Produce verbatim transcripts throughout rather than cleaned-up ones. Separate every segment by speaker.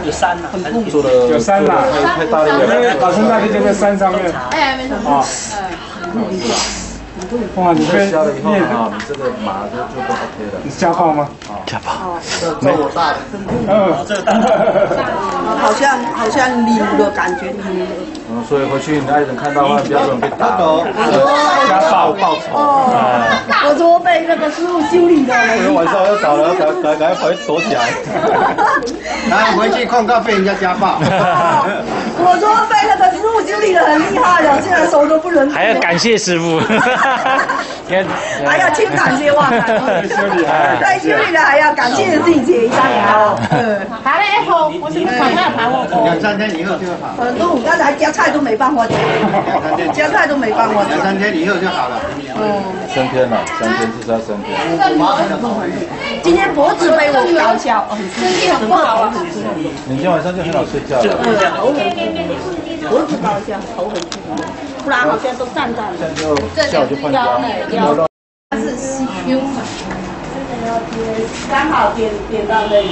Speaker 1: 有山呐，
Speaker 2: 做的
Speaker 3: 有山呐，
Speaker 2: 太太大力了。
Speaker 3: 因为保生大帝就在山上面。
Speaker 4: 哎，没错。
Speaker 3: 啊。哇，你这
Speaker 2: 下了以后啊，你这个马就就都 OK 了。
Speaker 3: 你家暴吗？
Speaker 2: 家暴。这我大的。
Speaker 3: 嗯，
Speaker 1: 这个大。
Speaker 4: 好像好像溜的感觉，溜的。
Speaker 2: 嗯，所以回去你爱人看到的话，不要让人被打。
Speaker 3: 家暴报仇。
Speaker 4: 哦，我说被那个师傅修理的。
Speaker 2: 我晚上要找了，赶赶赶快跑去躲起来。
Speaker 5: 来回去控告被人家家暴。
Speaker 4: 我说被那个师傅修理的很厉害的，现在手都不能。
Speaker 6: 还要感谢师傅。
Speaker 4: 还要请感谢哇！
Speaker 3: 修理还
Speaker 4: 对修理的还要感谢自己姐一下哦。嗯，
Speaker 7: 好嘞，好，我是快快盘我。
Speaker 5: 两三天以后就好。
Speaker 4: 很多我刚才夹菜都没办法夹，夹菜都没办法夹。
Speaker 5: 两三天以后就好了。
Speaker 4: 嗯。
Speaker 2: 三天了，三天至少三天。
Speaker 4: 今天脖子被我搞笑，
Speaker 7: 身体很不好啊。
Speaker 2: 明天晚上就很好睡觉了。
Speaker 4: 头很脖子搞笑，头很痛，不然好像都站站了。
Speaker 2: 下午就换家。
Speaker 4: 它是 C Q 嘛，刚好点点到那里。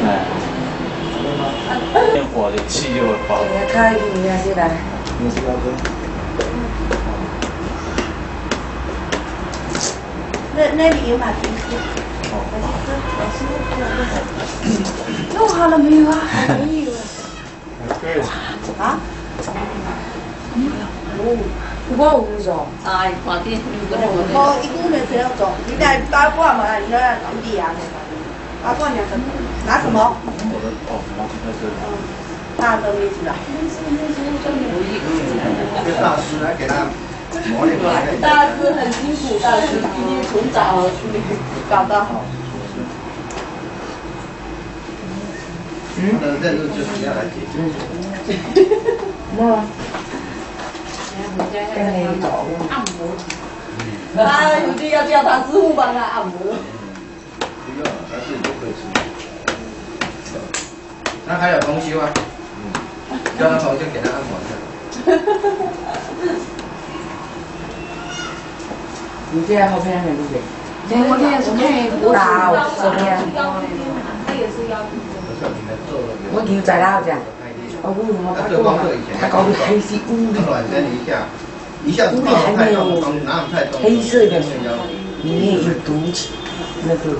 Speaker 2: 点火的气就会爆。
Speaker 4: 你开你呀，现在。
Speaker 2: 你是要跟？
Speaker 4: 那那里有马蹄子。弄好了没有啊？还没有。
Speaker 3: 对。
Speaker 4: 啊？哦。我有做。哎，快点！我一股没不要做，你来八卦嘛，你那老弟啊，八卦两个，拿什么？
Speaker 2: 我的哦，毛巾在这里。
Speaker 4: 大的没事了。
Speaker 5: 这大师来给他磨练磨练。
Speaker 4: 大师很辛苦，大师今天从早搞到好。
Speaker 5: 嗯。他的任务就是要来解决。
Speaker 4: 那。跟你走。按摩。啊，有的要叫他师傅帮他按摩。
Speaker 5: 不用，他自己就可以吃。那还有同修啊？嗯。叫他同修给他按摩一下。
Speaker 8: 你这后边那个谁？
Speaker 7: 我这是太不
Speaker 8: 大这边。
Speaker 7: 他也是腰。
Speaker 8: 我就在那这样。哦，我我他过嘛，他搞的黑色乌的，乌的还没有黑色的，里面有毒气，那个。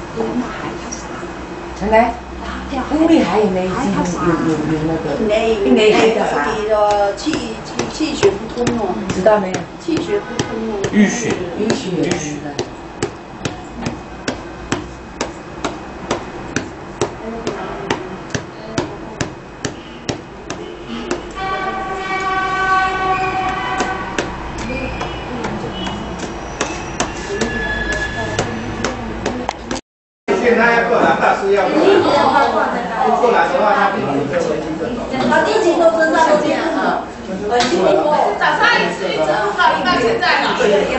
Speaker 8: 真的？乌的还有那有有有有那个。那那那个啥？
Speaker 4: 你的气气气血不通哦。
Speaker 8: 知道没有？
Speaker 4: 气血不通哦。
Speaker 6: 淤血。
Speaker 8: 淤血。淤血。
Speaker 5: 他要过来，大师要过来。不过来的话，他
Speaker 4: 他地勤都身上都这样啊，很辛苦。
Speaker 7: 早上一次一直不好，应该现在了。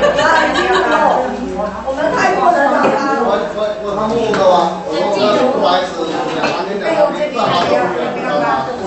Speaker 4: 我们泰国人啊。
Speaker 5: 我我我他木的哇，我我不来吃，两三天两三天，正好都不要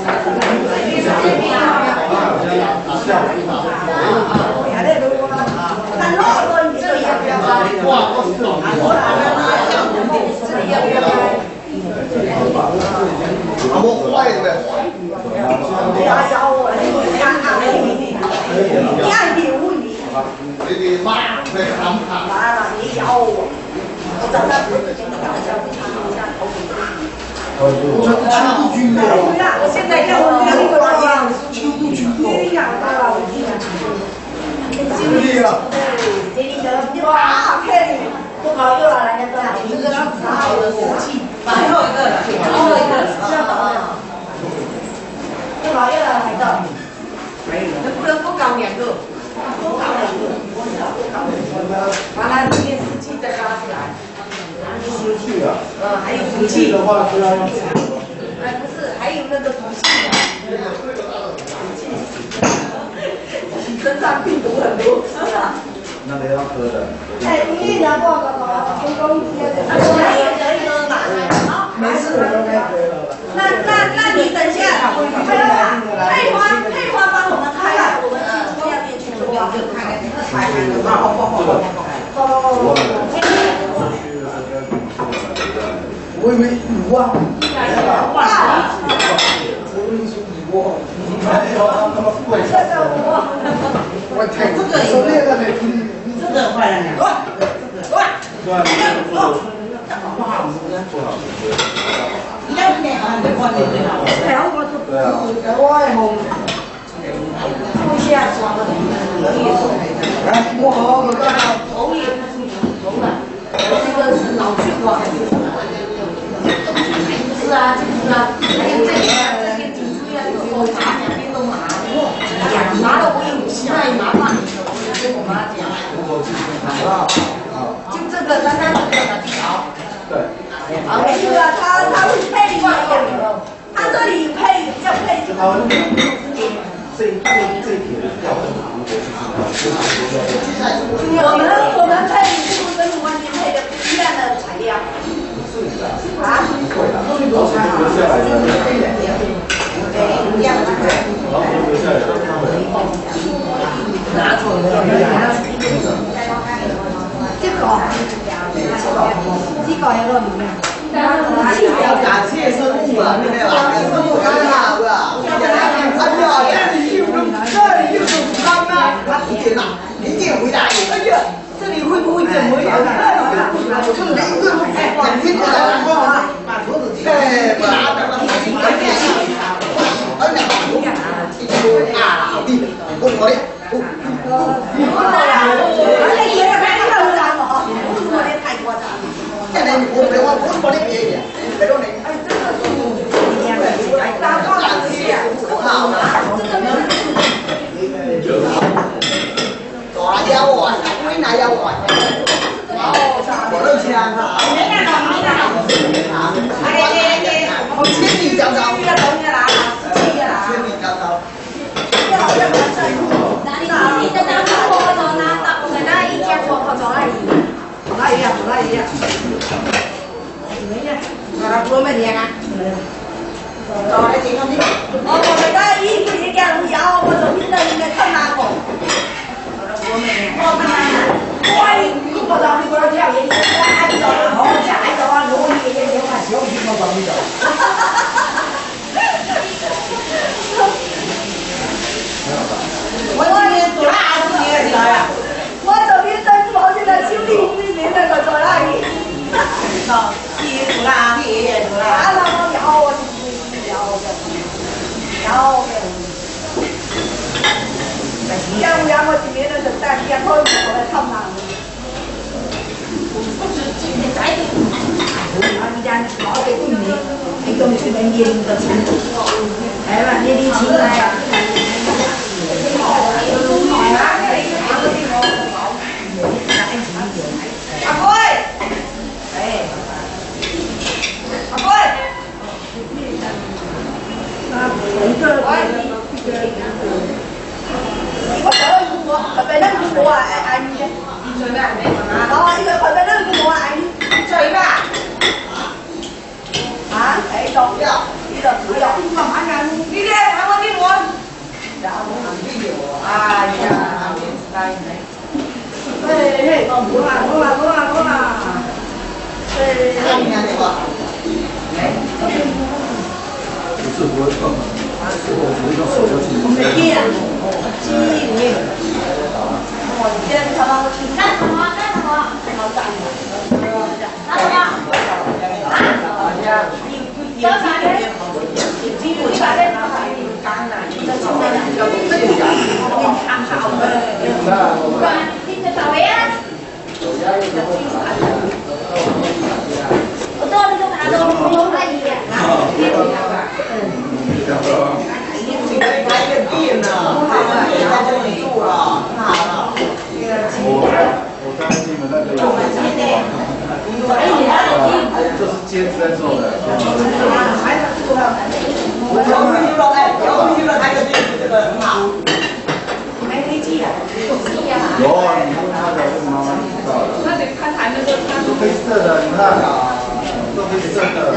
Speaker 5: 啊，我坏的呗。
Speaker 4: 你还教我，你看看你爱留你。
Speaker 5: 你你妈会喊他。
Speaker 4: 来了，你教我。我早上不是经常教他一下头皮。
Speaker 5: 我这个秋杜菌的。
Speaker 4: 我现在要我两个啊，
Speaker 5: 秋杜菌的。
Speaker 4: 这样的，我经常。
Speaker 5: 对呀。
Speaker 4: 这里的哇，看你不好又来那个，这个拿我的福气，最后一个了，最后一个了，不好又来来的，能不能不搞两个？不搞两个，完了这些湿气再拉起来。
Speaker 5: 湿气啊。
Speaker 4: 呃，还有毒气
Speaker 5: 的话不要用。
Speaker 4: 哎，不是，还有那个毒气啊。毒气。身上病毒很多，是吧？
Speaker 5: 那个要喝的。
Speaker 4: 哎，你拿过个个成功一些的，我还有可以喝嘛？好，
Speaker 5: 没事，我都可以喝了。
Speaker 4: 那那那你等一下，佩花佩花帮我们开了，我们去中药店去中药店开的，开的，好好好好好。哦。
Speaker 5: 我以为五万。
Speaker 4: 哇！
Speaker 8: 我太这个手链了没？这个坏了呢。哇！
Speaker 2: 对啊，你这个不好，
Speaker 8: 不好，
Speaker 2: 不好。
Speaker 8: 你要咩啊？你看你最好。对啊，我
Speaker 2: 对啊。
Speaker 8: 我系红。不下床了，哎，我好，我刚好头也不是头了，这个是脑血管。是啊，就是啊，还有这个这个颈椎啊，这个手麻两边都麻，呀，麻了我有期待麻烦，我跟我妈讲。啊啊。就这个刚刚这个条。
Speaker 2: 对。
Speaker 4: 啊，没有啊，他他会配一个，他这里配要配这个。
Speaker 2: 这这这一撇掉很多，
Speaker 4: 我们我们配是不是跟鲁湾金配的不一样的材料？啊？
Speaker 2: 留下来的，
Speaker 4: 对，一样的。
Speaker 2: 然后留下来的，
Speaker 8: 拿出来。
Speaker 4: 这个，这个有个里面。
Speaker 8: 要感谢生物啊，对不对吧？生物很好的，哎呀，这里又能，这里又能汤啊！他提前呐，明天回来。哎呀，这里会不会怎么样？这里一个哎，两天过来了，把桌子哎，把把把把新的电器，哎呀，我一个啊，好的，我我的。
Speaker 4: 我来，你也看这个啥嘛？我的太夸张。
Speaker 8: 现在我不我我我的别的，别的那。哎，这个是一样的，哎，大高档些，好嘛？这个呢？大腰丸，龟奶腰丸。哦，我都吃啊。没看到，没看到。哎呀呀，我千里迢迢。去了，去了，去了。千里迢迢。要要不这哪里？你的拿错了，拿到我那一家错错错而已。哪一样？哪一样？Orang belum dia kan? Rồi chị không biết. Ờ, người ta ý của chị kia cũng giàu, mà rồi bây giờ người ta làm cổ. Orang belum dia. Không mà, ôi, không bao giờ đi qua theo vậy, ai rồi, họ sẽ ai rồi, rồi gì vậy, nhưng mà thiếu gì mà còn bây giờ. Ôi, chỗ nào cũng như vậy à? Ôi, rồi bây giờ bảo chị là siêu đi, đi đến đây rồi rồi lại. Đó, thì là thì là nó giàu giàu giàu cái ông già mà chỉ biết là được tài kia thôi mà lại không làm anh già có cái gì anh không chịu anh nhìn được đấy mà đi đi chín này anh ơi ôi, có phải phải phải lên của anh chơi với anh mà đó bây giờ phải phải lên của anh chơi với à hả để cho đi được thử rồi mà anh ăn đi đi anh ơi đi luôn dạ muốn ăn cái gì à dạ đây này đây đây còn bữa là bữa là bữa là bữa là đây anh nhà này còn
Speaker 2: 不是不会放的，是我不会用手机。
Speaker 4: 没电，机里面。我今天他妈干什么？干什么？好干的。干什么？啊？你找啥的？你不把那拿来干了，你这出来了，要不这个我给你看好了。不然你去找谁呀？我到底就拿到不用他一点啊。
Speaker 8: 开个店呢，在这里住了，好了。
Speaker 2: 我我在你们那个有，这是兼职在做的。
Speaker 8: 我要不去了，哎，要不去了开个店，这个很好。
Speaker 4: 没飞机啊？
Speaker 2: 有啊，你问他的，问妈妈知道的。
Speaker 7: 那得看谈的就看。
Speaker 2: 都黑色的，你看，都黑色的。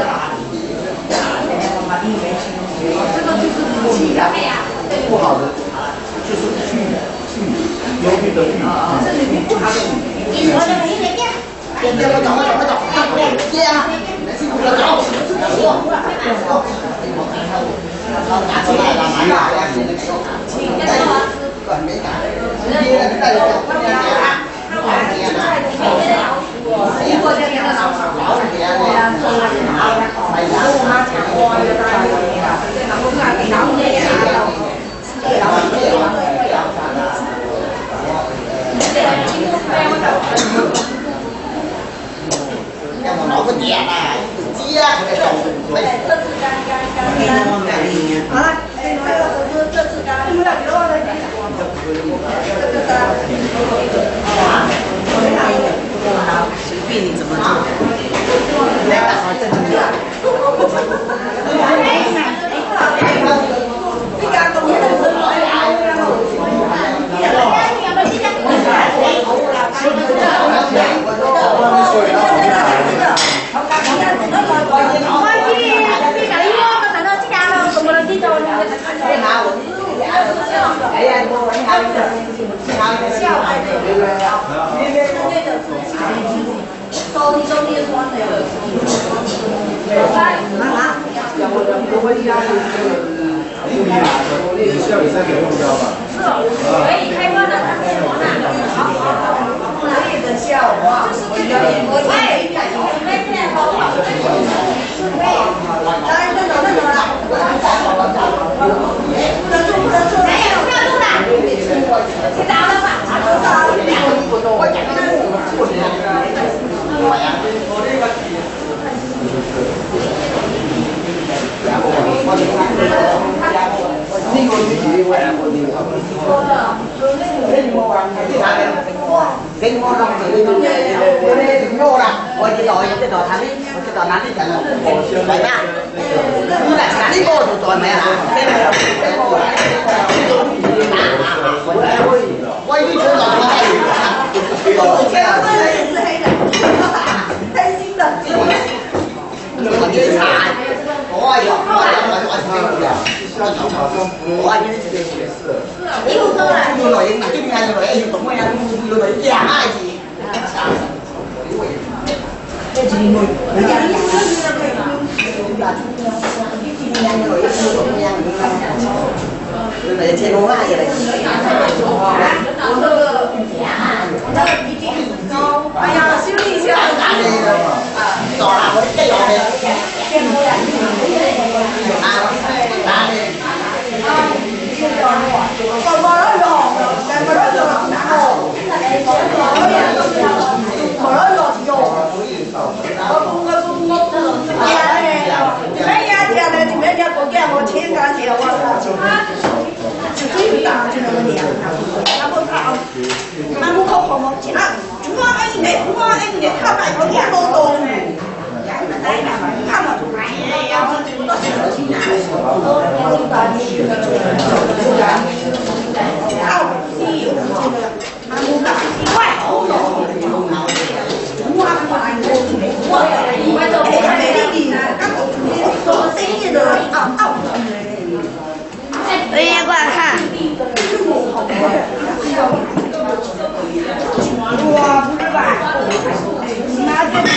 Speaker 4: 这个就是武器的。
Speaker 2: 不好的就是去去忧郁的郁。
Speaker 4: 这里面不好的。你说的没人家。
Speaker 8: 别别我走我走我走，别啊，辛苦了走。 nó có nhẹ này chia cái đầu
Speaker 4: 好了，哎，我这这次干，你们俩给我来点。
Speaker 8: 随便你怎么做。哎呀，我你看，你看，笑爱的，别别那个，周周天穿的，妈妈，要不要不回家？你下雨再给我交吧。是哦，可以开花的，好，可以的笑话，就是表演，我也准备这样好，是可以，来，那走那走了，不能做不能做，没有不要动的，去打了吧，我讲的是我呀。呢個主持我係我哋咁。你冇話係啲咩？整我諗住呢種嘢，你整咗啦，我哋來即係來睇呢，即係拿啲人嚟啦。咁嚟嗱呢個就在咪啊？喂，呢個來係。黑心的。我啲茶，我係我係我係我係。我今天这个也是，一路走来，有老人，今年有老人，有东北人，有老人两阿姨。这几年，人家你说你那个，有点出名，你今年有老人，有东北人，有那个乾隆阿姨来。我这个，我这个比较高，哎呀，修理一下。啊，走了，我这有的。啊，打的。còn mà nó lò cái mà nó lò nó hồ mà nó lò thì hồ nó không có không ngốc thì mấy nhà tiền này thì mấy nhà có kia có钱干钱我只是打就那么点他不他他不靠好吗其他中央哎你中央哎你看吧有点多多看吧然后就到什么情况都打进去哎呀，过来看！哇，不是吧？拿这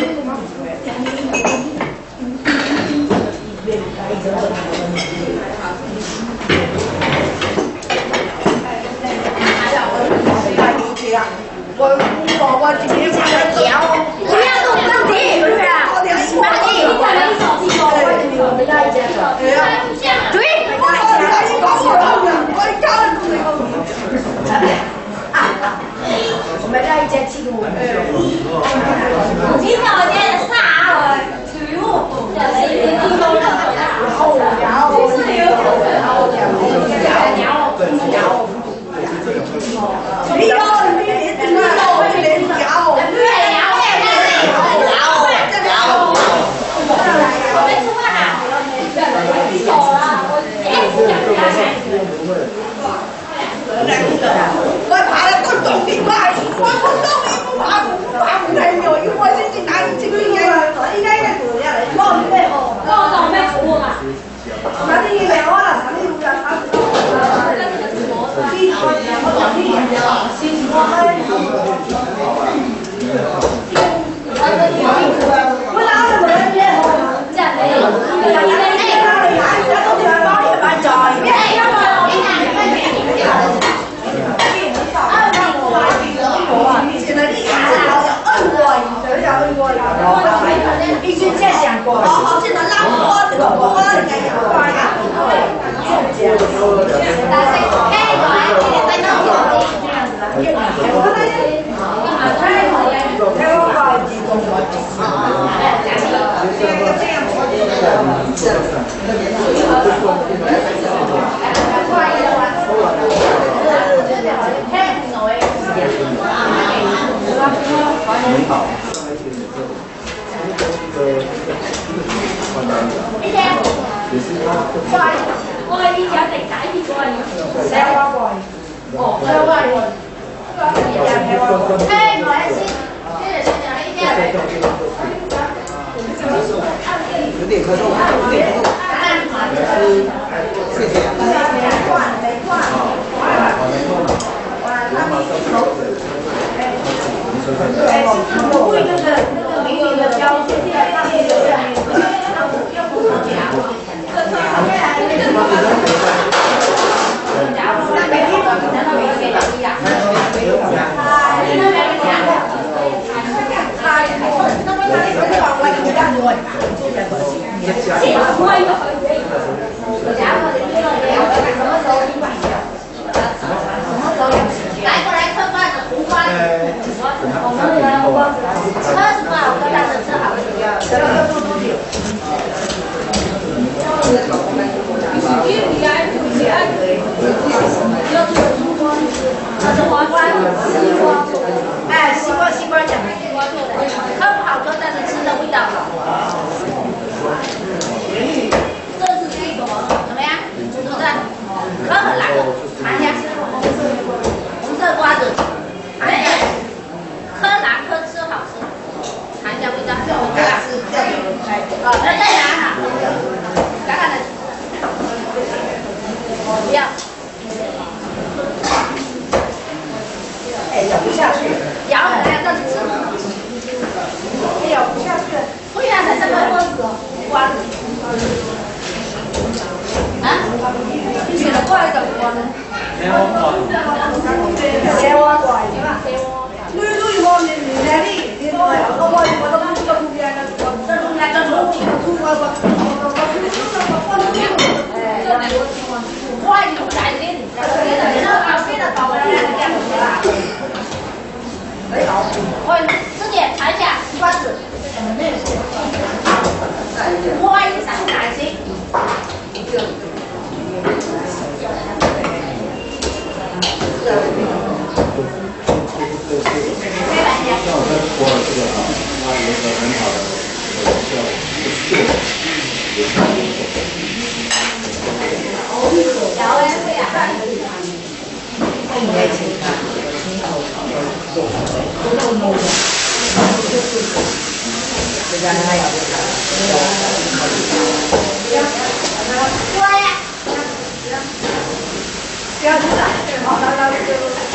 Speaker 8: 我我我今天下来教，不要动身体，不是啊？我点洗把你，我来手机我我们家一家的，对啊，对，我我你搞我了，我家人都没搞你，啊，我们家一家七个人，今天我今天啥了？体育，后摇，是有，后摇，摇，摇。你要你你你要你连摇，对摇摇摇摇，我没吃饭啊，你走了，我哎我爬了都懂你吧，我不懂你不爬不爬不太有，因为我自己拿你去。
Speaker 2: 领导。
Speaker 7: 我係有地底啲過嚟。
Speaker 4: 寫我過嚟。哦，寫我過嚟。哎，我來先，接着先講一點。
Speaker 8: 有点咳嗽，有点咳嗽。谢谢。
Speaker 4: 没换，没换。哎，我会那个那个明明的标签，现在上面有两个，要不能讲。这这上面还是什么？假如说每天都只能到一个月一样。哎，那边讲。哎，我那么那里是往外一样多。这个我一个很远。假如说你要聊什么时候你晚上？什么时候有时间？来过来吃饭的胡瓜。我们来胡瓜。车是多少个大的车好？车要坐多久？一米二，一米二。那是黄瓜，西瓜。哎，西瓜，西瓜讲。喝不好喝，但是吃的味道好。这是这个怎么样？是不是？壳很蓝，尝一下。红色瓜子，尝一下。颗蓝颗吃好吃，尝一下味道。好，再再拿哈，看看的。不要。哎，咬不下去。咬很难，但是吃。咬不下去。为啥才这么多瓜子？啊？你选了怪的瓜呢？
Speaker 3: 没有瓜。
Speaker 4: 青蛙怪，你你我你你那里，你我我我我都不知道路边的，这路边的路出我我我哎，怪你来的，你这个你这旁边的搞的那个干什么啦？哎，我师姐尝一下西瓜子。我一上来先。
Speaker 2: 像我跟博尔这个啊，他有一个很好的叫秀，也是
Speaker 4: 小恩会啊。不要吃了，好，来来，就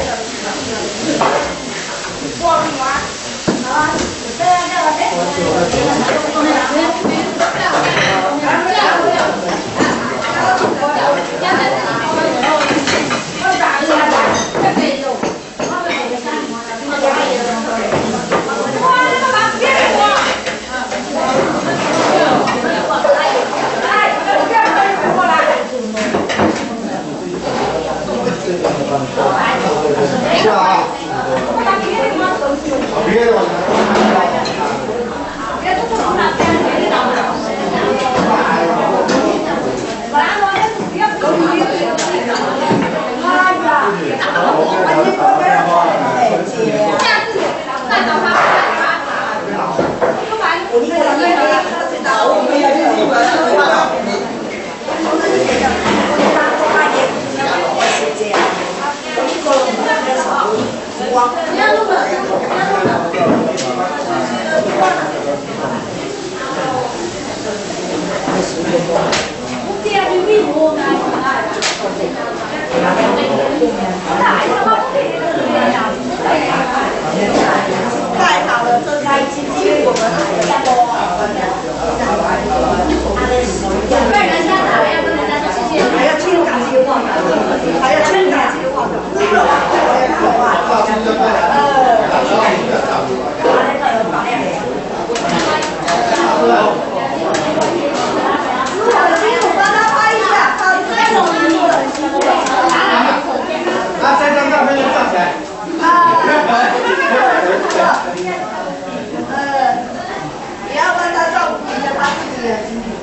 Speaker 4: 过了吗？好，这样这样，哎，
Speaker 2: 是啊，别的吧。太好了，这开心，因为我们准备人家打要跟人家说谢谢，还要听感谢话，还要听感谢话的，不是我要说话，呃， 啊，这张照片就站起来。
Speaker 4: 呃，你要帮他照顾一下他自己的经历。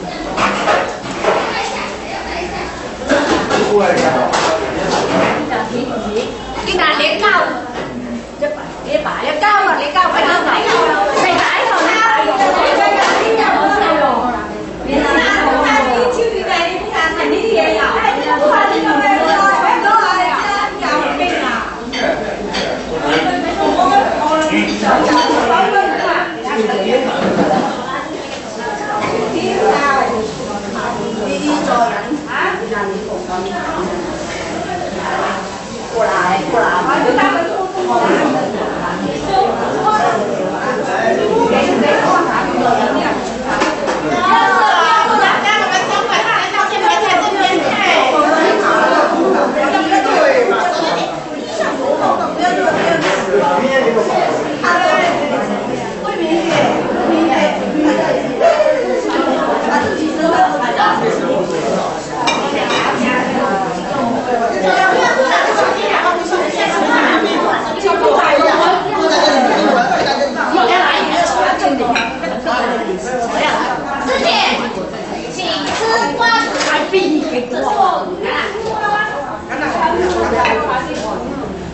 Speaker 2: 过来一下。
Speaker 4: cái này để cao, để bà để cao mà để cao phải không này?
Speaker 2: 过来，过来，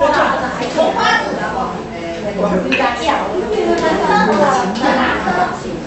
Speaker 2: 我